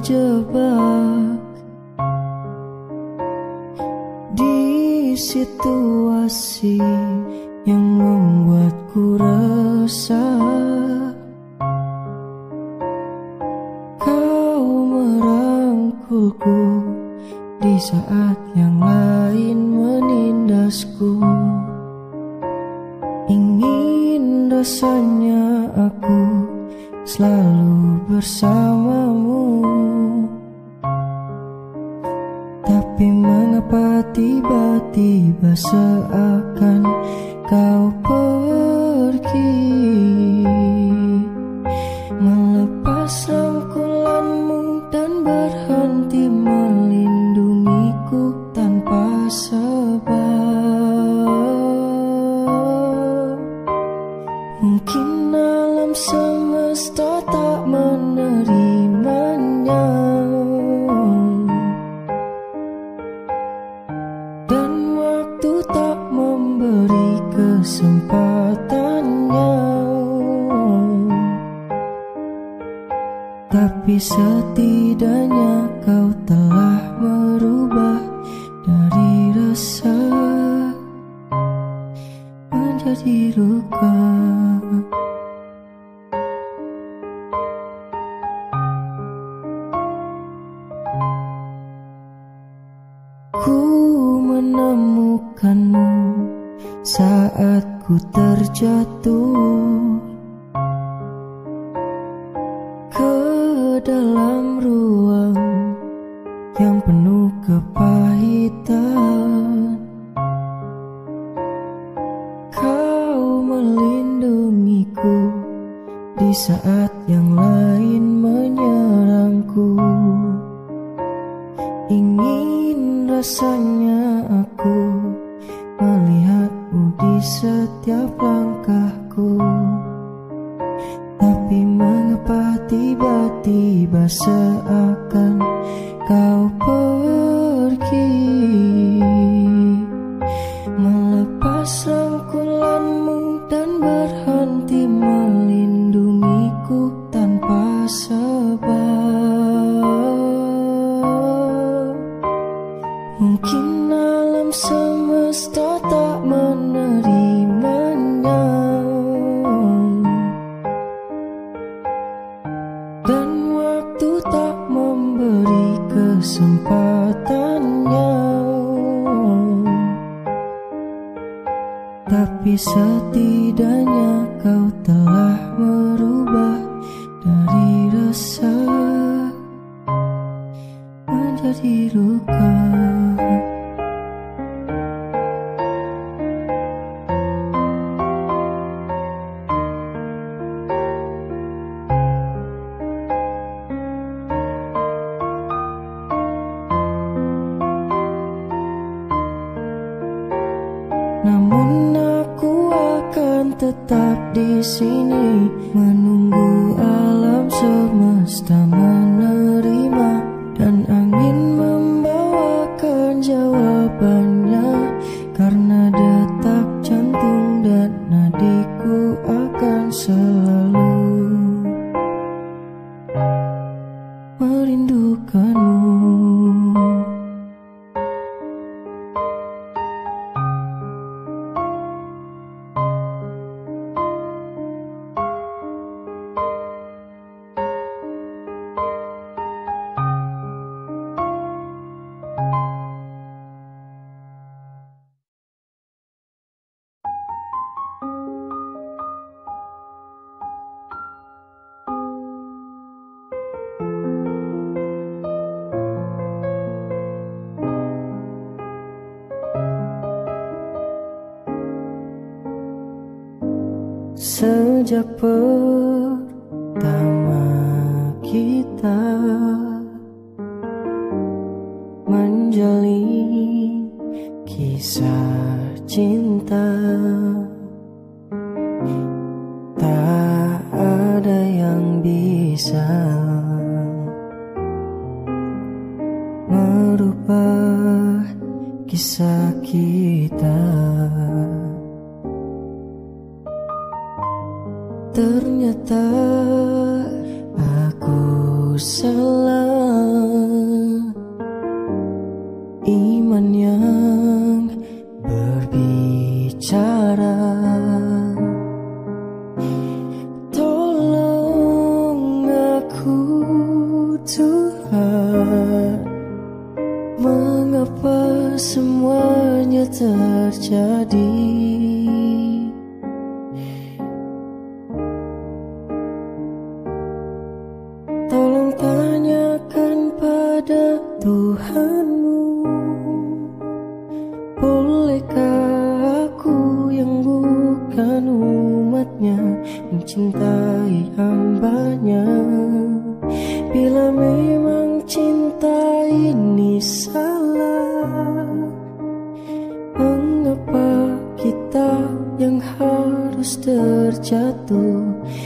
terjebak di situasi yang membuatku resah. Kau merangkulku di saat yang lain menindasku. Ingin rasanya aku selalu bersamamu, tapi mengapa tiba-tiba seakan kau pergi, melepas rangkulanmu dan berhenti melindungiku tanpa sebab. Mungkin alam semesta tak menerimanya, dan waktu tak memberi kesempatannya. Tapi setidaknya kau telah merubah dari resah menjadi luka. Ku menemukanmu saat ku terjatuh ke dalam ruang yang penuh kepahitan. Kau melindungiku di saat yang lain menyerangku. Ingin rasanya aku melihatmu di setiap langkahku, tapi mengapa tiba-tiba seakan kau pergi, melepas rangkulanmu dan berhenti melindungiku tanpa sebab. Mungkin alam semesta tak menerimanya, dan waktu tak memberi kesempatannya. Tapi setidaknya kau telah merubah dari resah menjadi luka. Namun aku akan tetap di sini menunggu alam semesta menerima, dan angin membawakan jawabannya, karena detak jantung dan nadiku akan selalu merindukanmu. Sejak pertama kita menjalin kisah cinta, tak ada yang bisa merubah kisah kita. Ternyata aku salah terjadi. Tolong tanyakan pada Tuhanmu, bolehkah aku yang bukan umatnya mencintai hambanya? Bila memang cinta ini salah, mengapa kita yang harus terjatuh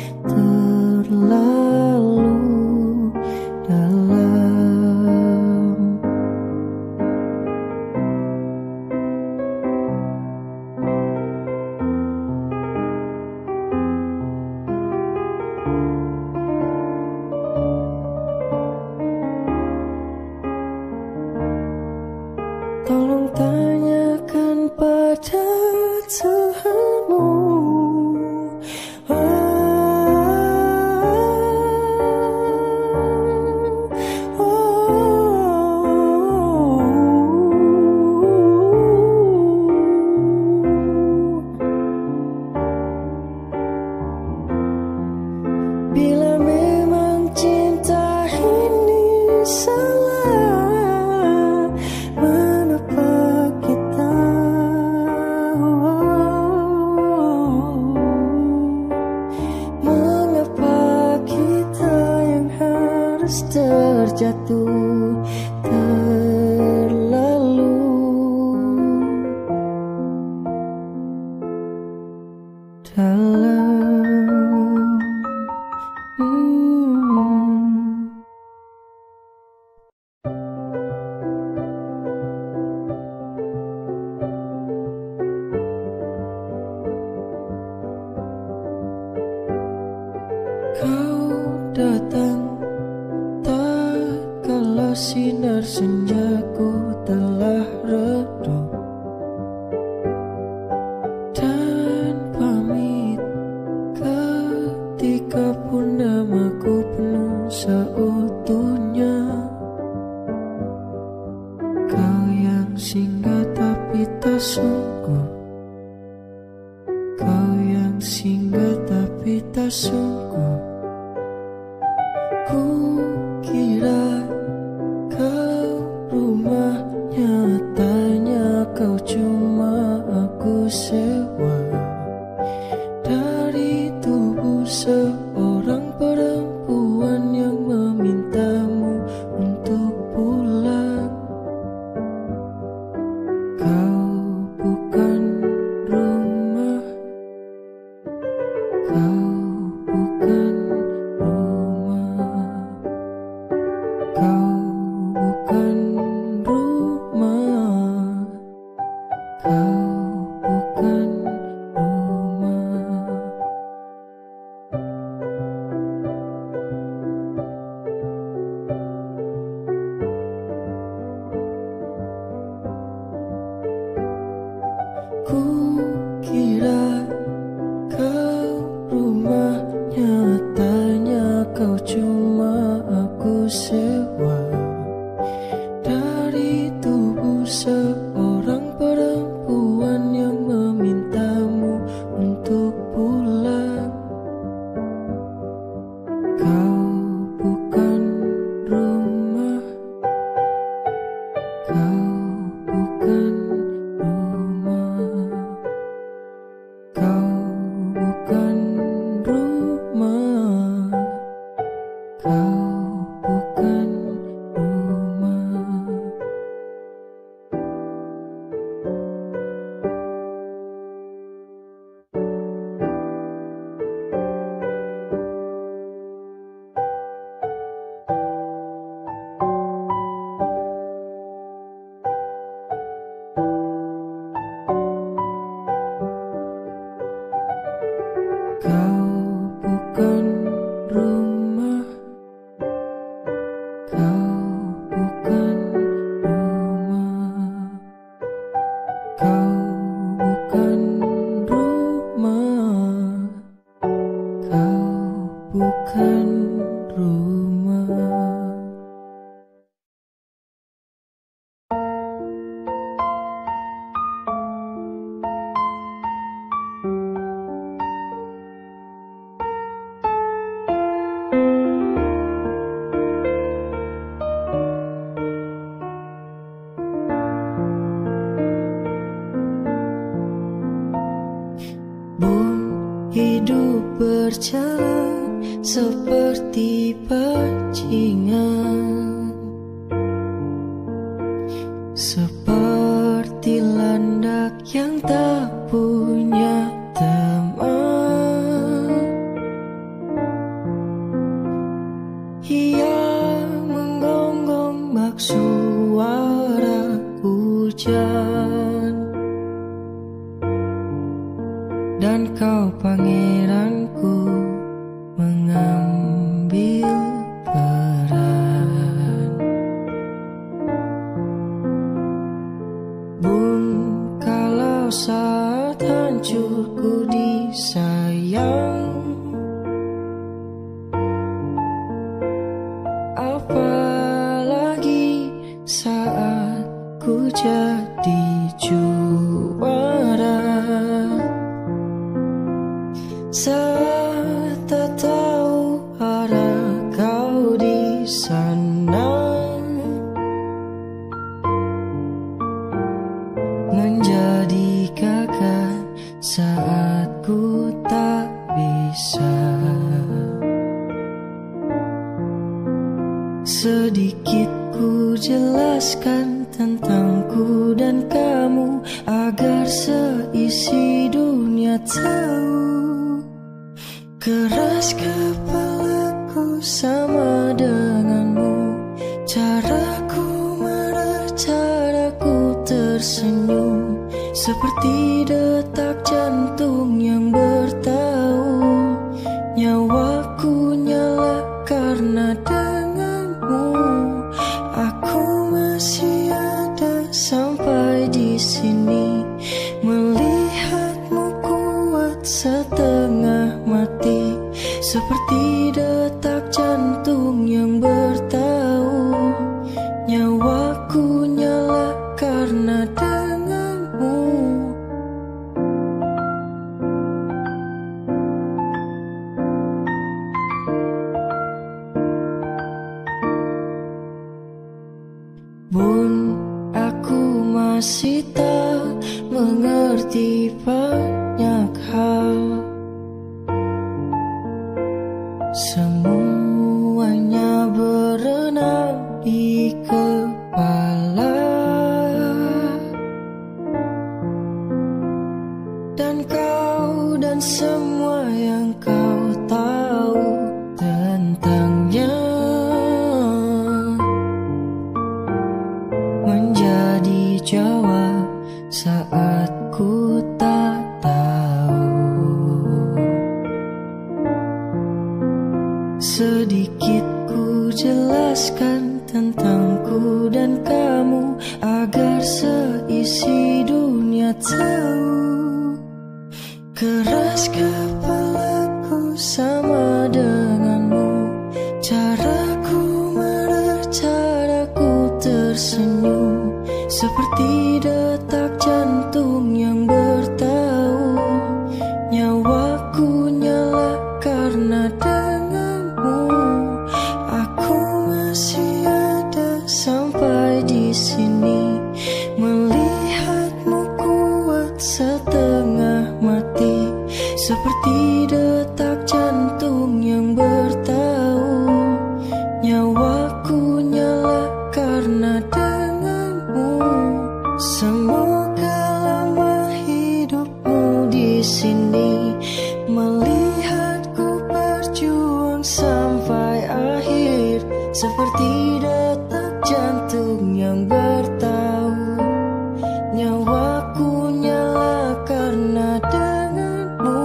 terlalu dalam? Tolong tanyakan pada Tuhanmu, bila memang cinta ini salah, mengapa kita yang harus terjatuh terlalu dalam? Kau datang tak kala sinar senjaku telah redup, dan pamit ketika purnamaku penuh seutuhnya. Kau yang singgah tapi tak sungguh, kau yang singgah tapi tak sungguh. Ku kira kau rumah, nyatanya kau cuma aku sewa dari tubuh seorang perempuan yang memintamu untuk pulang. Kau bukan rumah, kau bukan rumah, kau bukan rumah, kau bukan rumah. Ku kira kau rumah, nyatanya kau cuma aku sewa dari tubuh seorang perempuan yang memintamu untuk pulang. Kau bukan rumah, kau bukan rumah. Hidup berjalan seperti bajingan, seperti landak yang tak punya teman. Ia menggonggong bak suara hujan, dan kau pangeranku mengambil peran. Bun, kalau saat hancurku disayang, apalagi saat ku jadi juara. Saat tak tahu arah kau di sana, menjadi gagal saat ku tak bisa. Sedikit ku jelaskan tentangku dan kamu, agar seisi dunia tahu. Keras kepalaku sama denganmu, caraku marah, caraku tersenyum, seperti detak jantung yang bertahu. Nyawaku nyala karena denganmu, aku masih ada sampai di sini. Melihatmu kuat setengah mati, seperti detak jantung yang bertahu. Nyawaku nyala karena denganmu. Bun, aku masih tak mengerti banyak hal. Semuanya berenang di kepala, dan kau dan semua yang kau tahu tentangnya menjadi jawab saat ku tak tahu. Sedikit ku jelaskan tentangku dan kamu, agar seisi dunia tahu. Keras kepalaku sama denganmu, caraku marah, caraku tersenyum, seperti detak jantung yang bertahu. Nyawaku nyala karena denganmu, aku masih ada sampai di sini. Melihatmu kuat setengah mati, seperti detak jantung yang bertahu. Nyawaku nyala karena denganmu. Semoga lama hidupmu di sini, melihatku berjuang sampai akhir, seperti detak jantung yang bertahu. Nyawaku nyala karena denganmu.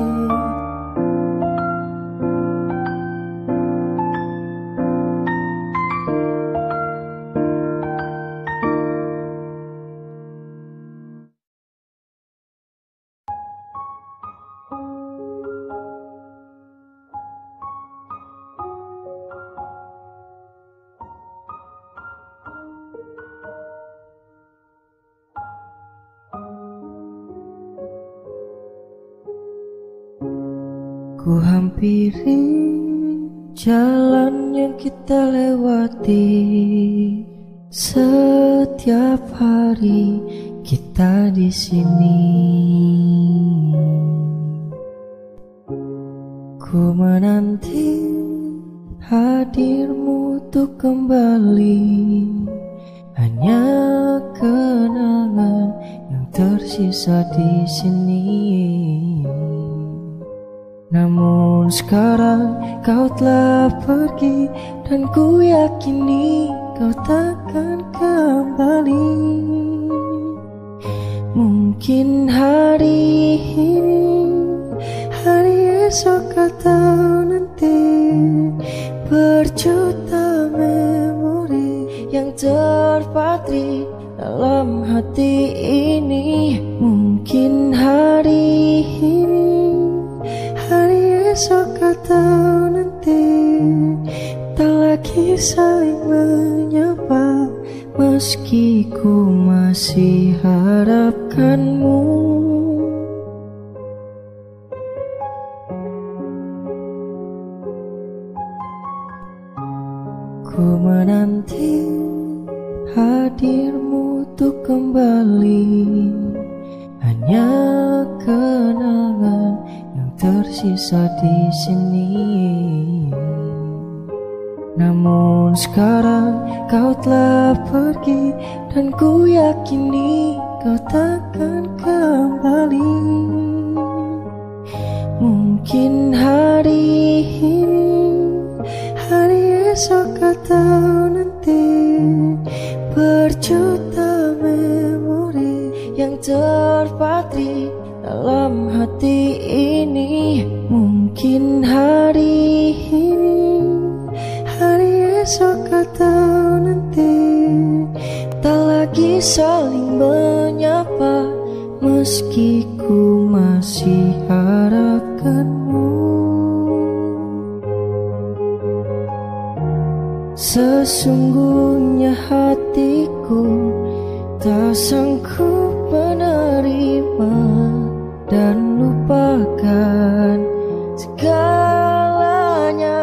Ku hampiri jalan yang kita lewati setiap hari kita di sini. Ku menanti hadirmu untuk kembali. Hanya kenangan yang tersisa di sini. Namun sekarang kau telah pergi, dan ku yakini kau takkan kembali. Mungkin hari ini, hari esok atau nanti, berjuta memori yang terpatri dalam hati ini. Mungkin hari ini, hari esok atau nanti, tak lagi saling menyapa, meski ku masih harapkanmu. Ku menanti hadirmu untuk kembali. Hanya kenangan yang tersisa di sini. Namun sekarang kau telah pergi, dan ku yakini kau takkan kembali. Mungkin hari ini, hari esok atau nanti, berjuta memori yang terpatri dalam hati ini. Mungkin hari ini, hari esok atau nanti, tak lagi saling menyapa, meski ku masih harapkanmu. Sesungguhnya hatiku tak sanggup menerima dan lupakan segalanya.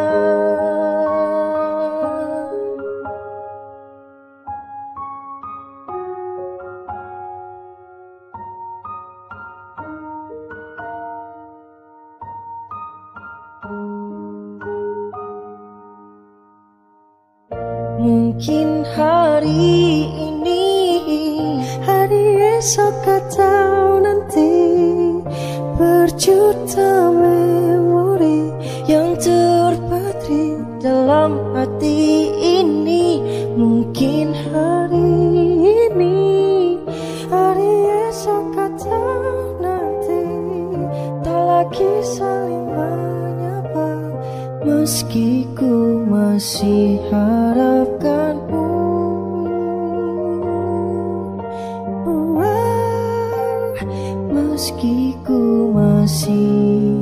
Mungkin hari ini, hari esok atau nanti, berjuta memori yang terpatri dalam hati ini. Mungkin hari ini, hari esok atau nanti, tak lagi saling menyapa, meski ku masih harapkanmu. Meski ku masih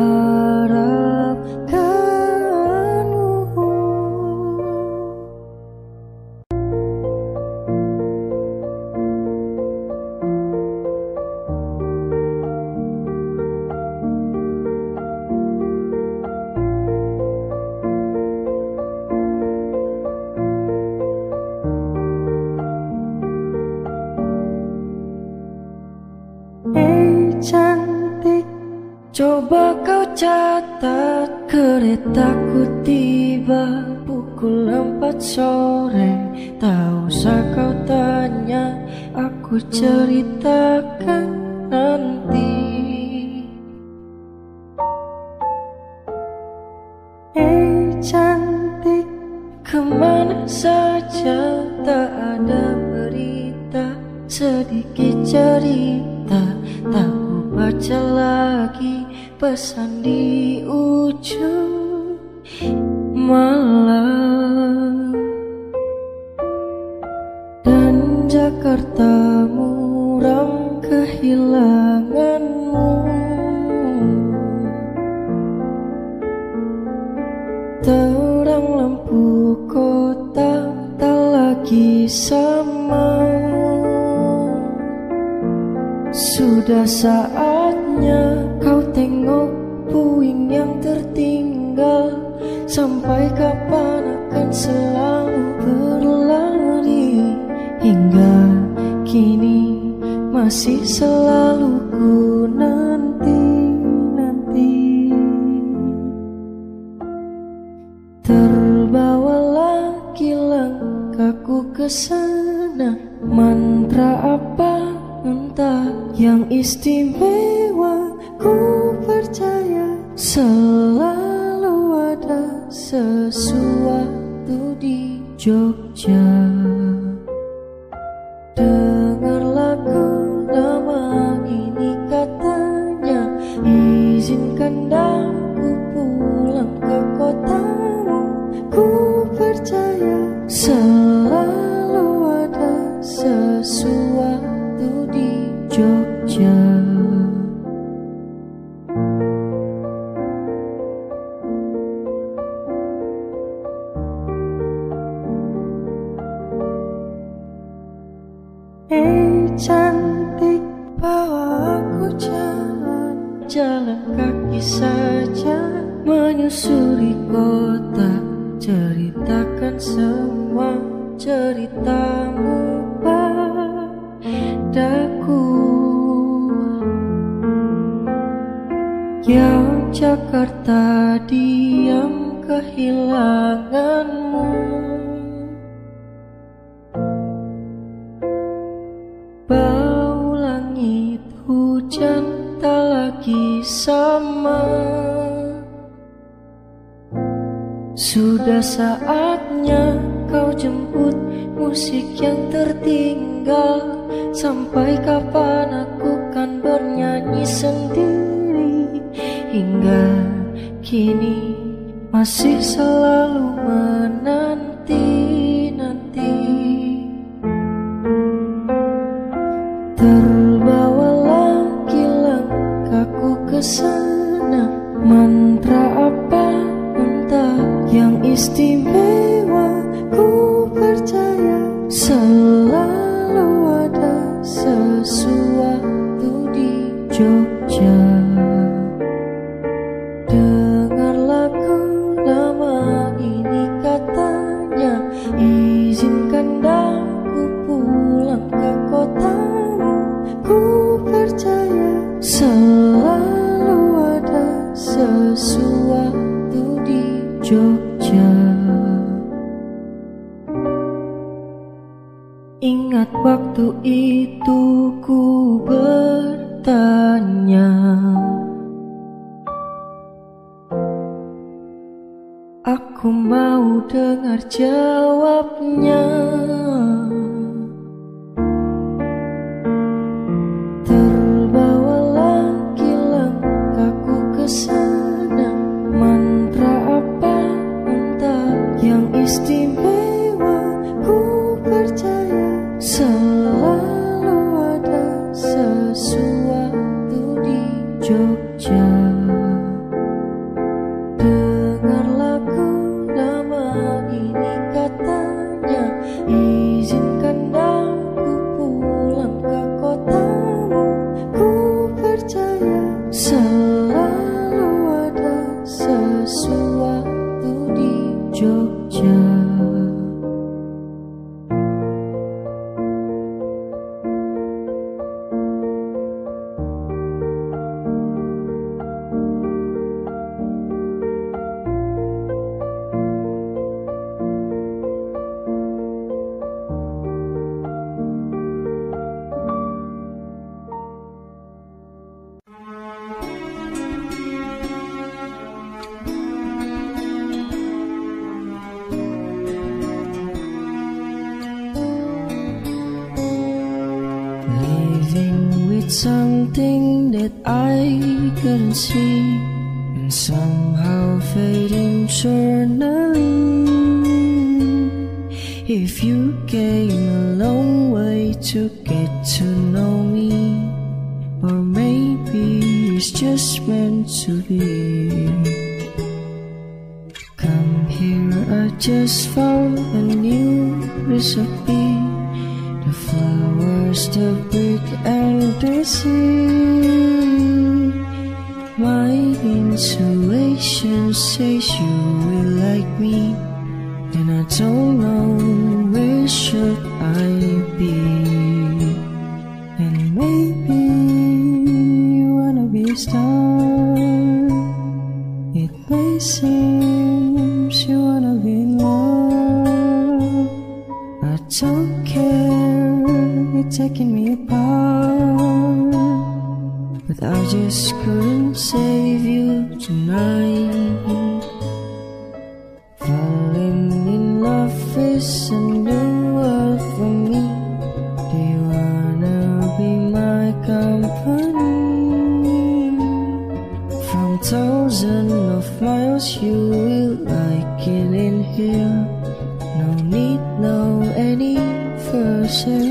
harapkanmu. Cantik, coba kau catat, keretaku tiba pukul 4 sore. Tak usah kau tanya, aku ceritakan nanti. Cantik, kemana saja, tak ada berita, sedikit cerita, tak ku baca lagi pesan di ujung malam. Dan Jakarta muram kehilanganmu. Terang lampu kota tak lagi sama. Sudah saatnya kau tengok puing yang tertinggal. Sampai kapan akan selalu berlari, hingga kini masih selalu ku nanti. kesana. Mantra apa entah yang istimewa, ku percaya selalu ada sesuatu di Jogja. Dengar lagu lama ini katanya, izinkan aku pulang ke kotamu. Ku percaya selalu ada sesuatu di Jogja. Cantik, bawa aku jalan kaki saja, menyusuri kota, ceritakan semua ceritamu padaku. Yang Jakarta diam kehilanganmu, bau langit hujan tak lagi sama. Sudah saatnya kau jemput musik yang tertinggal. Sampai kapan aku kan bernyanyi sendiri, hingga kini masih selalu menanti-nanti. Terbawa lagi langkahku ke sana. Mantra apa entah yang istimewa, ku percaya selalu ada sesuatu di Jogja. Dengar lagu lama ini katanya, izinkan aku pulang ke kotamu. Ku percaya selalu ada sesuatu di Jogja. Ingat waktu itu ku bertanya, aku mau dengar jawabnya. Terbawa lagi langkahku ke sana. Mantra apa entah yang istimewa, ku percaya selalu ada sesuatu di Jogja. Dengar lagu lama ini katanya, izinkan aku pulang ke kotamu. Ku percaya selalu ada sesuatu di Jogja. Something that I couldn't see, and somehow fading eternally. If you came a long way to get to know me, or maybe it's just meant to be. Come here, I just found a new recipe. The flowers, the brick and the sea. My intuition says you will like me, and I don't know where should I be. And maybe you wanna be a star. It may seem you wanna be in love. I don't but I just couldn't save you tonight. Falling in love is a new world for me. Do you wanna be my company? From thousands of miles you will like it in here. No need, no any version.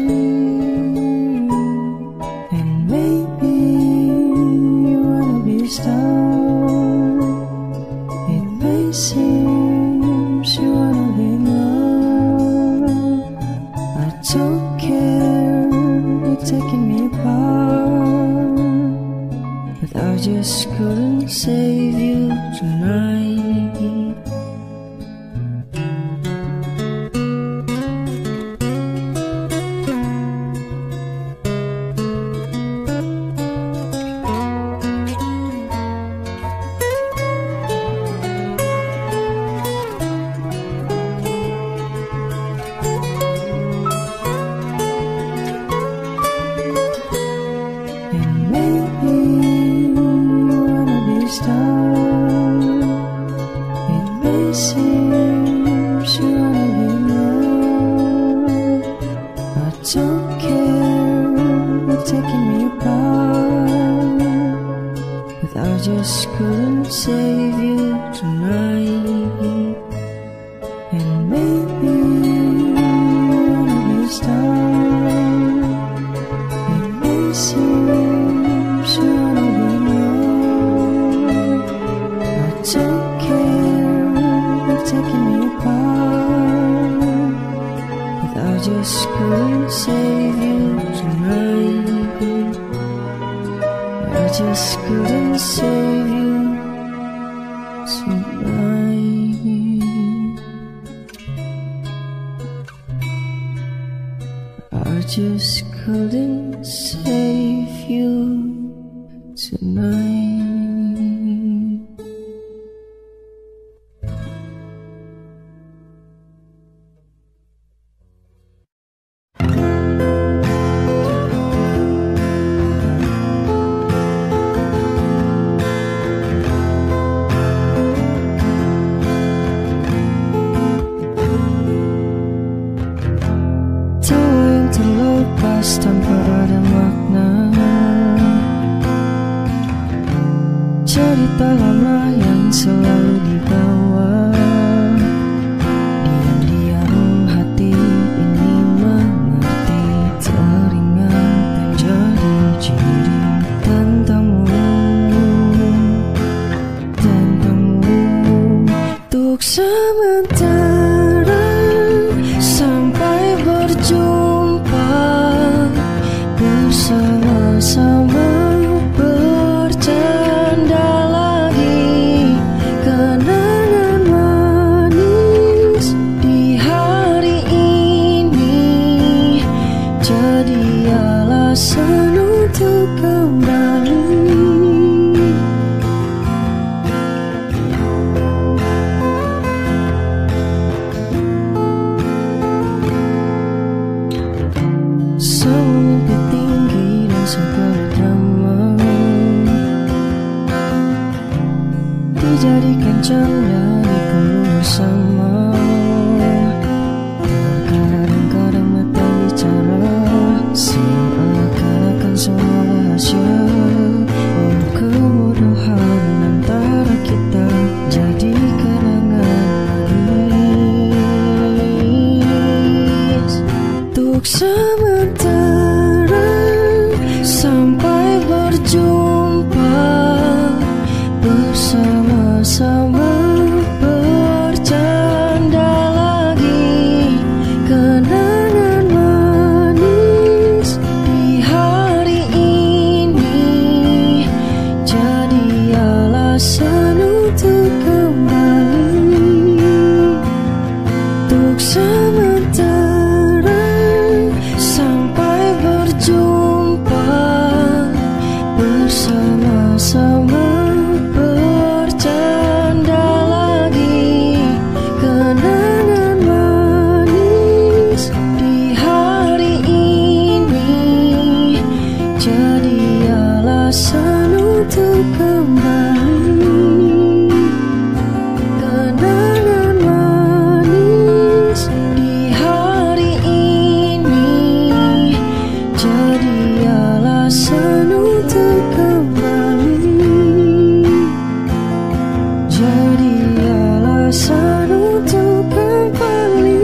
And maybe you wanna be a star. It may seem you wanna be in love. I don't care, you're taking me apart, but I just couldn't save you tonight. Just couldn't save you tonight. And maybe you wanna be a star. It may seem you wanna be in love. I don't care, you're taking me apart, but I just couldn't save you tonight. I just couldn't save you tonight. I just couldn't save you tonight. Tanpa ada makna, cerita lama yang selalu dibawa. Diam-diam hati ini mengerti, teringat dan jadi ciri tentangmu, untuk sementara sampai berjumpa. Bersama-sama bercanda lagi, kenangan manis di hari ini jadi alasan untuk kembali. Semimpi tinggi dan segala drama dijadikan canda di puluh bersama. Kadang-kadang mata bicara seakan-akan semua rahasia. Oh, kebodohan antara kita jadi kenangan manis. Untuk sementara sampai berjumpa, bersama-sama bercanda lagi, kenangan manis di hari ini jadi alasan untuk kembali. Untuk sementara sampai berjumpa, bersama-sama bercanda lagi, kenangan manis di hari ini jadi alasan alasan untuk kembali. Kenangan manis di hari ini jadi alasan untuk kembali. Jadi alasan untuk kembali.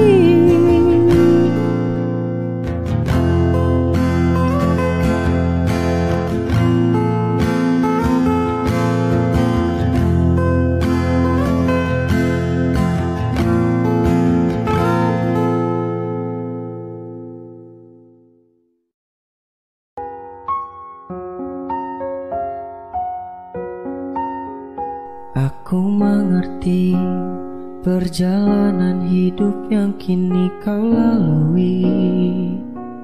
Aku mengerti perjalanan hidup yang kini kau lalui.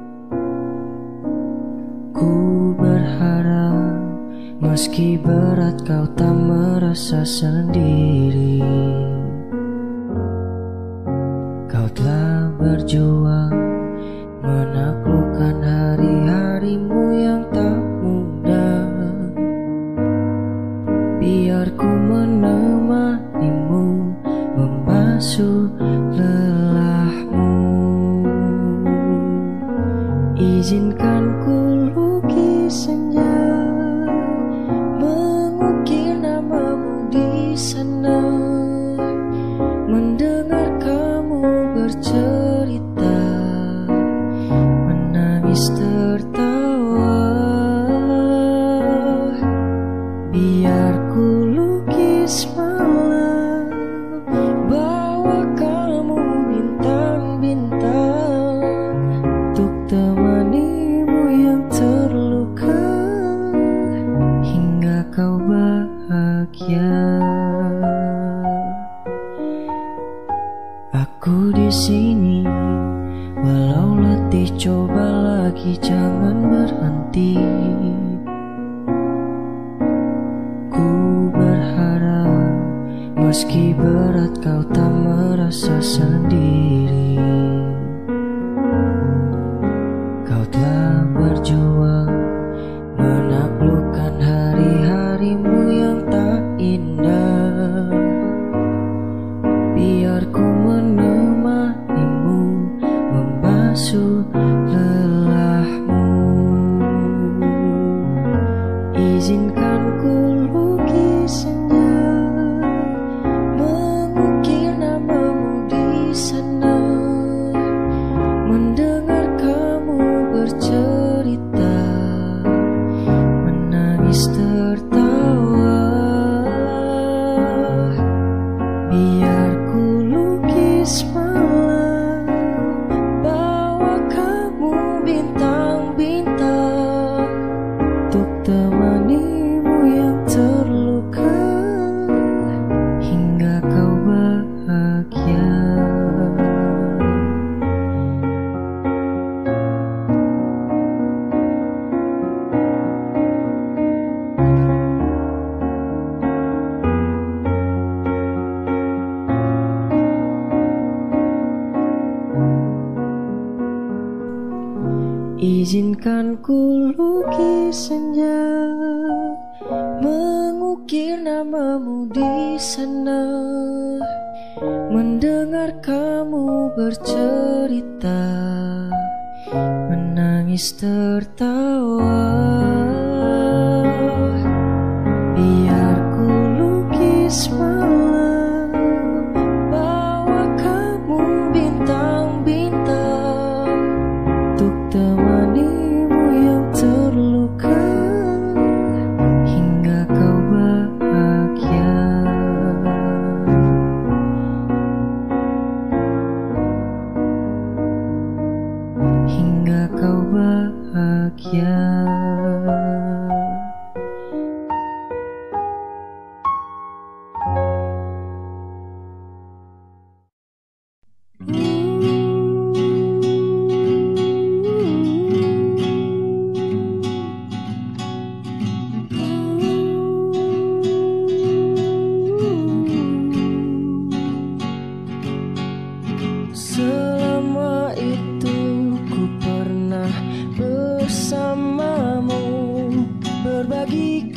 Ku berharap meski berat kau tak merasa sendiri. Kau telah berjuang menaklukkan hari-harimu yang tak mudah. Biar ku menemanimu membasuh lelahmu. Izinkan ku lukis senja, mengukir namamu di sana. Mendengar kamu bercerita, menangis tertawa. Biar ku lukis malam, bawa kamu bintang-bintang, untuk temanimu yang terluka hingga kau bahagia. Aku di sini, walau letih coba lagi jangan berhenti. Meski berat kau tak merasa sendiri. Kau telah berjuang menaklukkan hari-harimu yang tak indah. Biar ku menemanimu membasuh lelahmu. Izinkan ku lukis senja, mengukir namamu di sana. Mendengar kamu bercerita, menangis tertawa. Biar ku lukis malam, bawa kamu bintang-bintang, untuk temanimu yang terluka hingga kau bahagia. Izinkan ku lukis senja, mengukir namamu di sana. Mendengar kamu bercerita, menangis tertawa. Biar ku lukis malam, bawa kamu bintang-bintang, untuk temanimu yang terluka hingga kau bahagia. Hingga kau bahagia.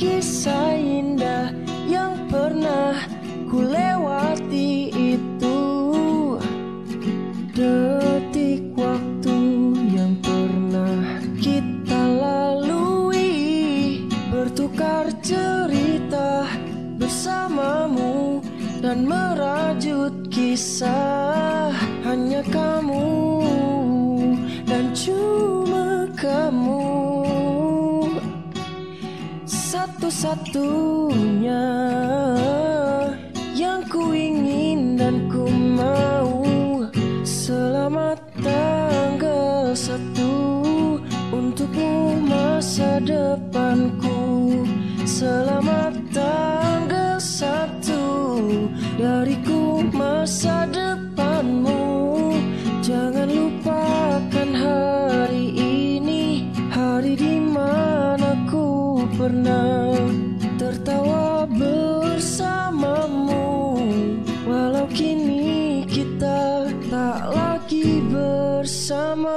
kisah indah yang pernah ku lewati itu, detik waktu yang pernah kita lalui, bertukar cerita bersamamu dan merajut kisah. Hanya kamu dan cuma kamu, satu-satunya yang ku ingin dan ku mau. Selamat tanggal 1 untukmu masa depanku. Selamat tanggal 1 dariku masa depanmu. Jangan lupakan hari ini, hari di mana ku pernah tertawa bersamamu. Walau kini kita tak lagi bersama.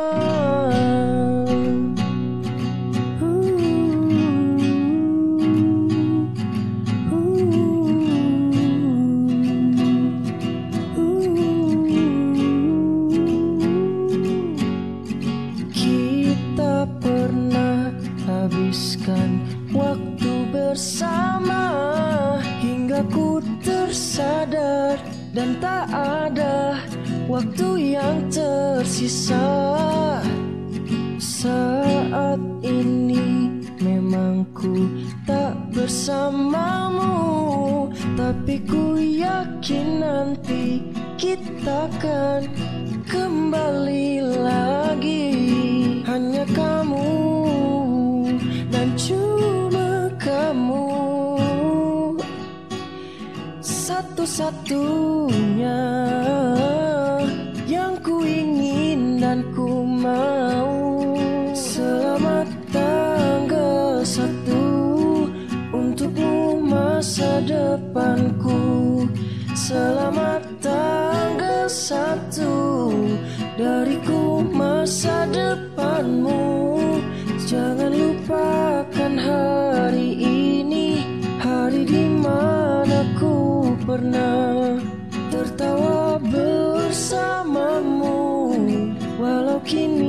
Kita pernah habiskan waktu bersama hingga ku tersadar dan tak ada waktu yang tersisa. Saat ini memang ku tak bersamamu, tapi ku yakin nanti kita akan kembali lagi. Hanya kamu dan cuma kamu, satu-satunya yang ku ingin dan ku mau. Selamat tanggal 1 untukmu masa depanku. Selamat tanggal 1 dariku masa depanmu. Jangan lupakan hari ini, hari di mana ku pernah tertawa bersamamu. Walau kini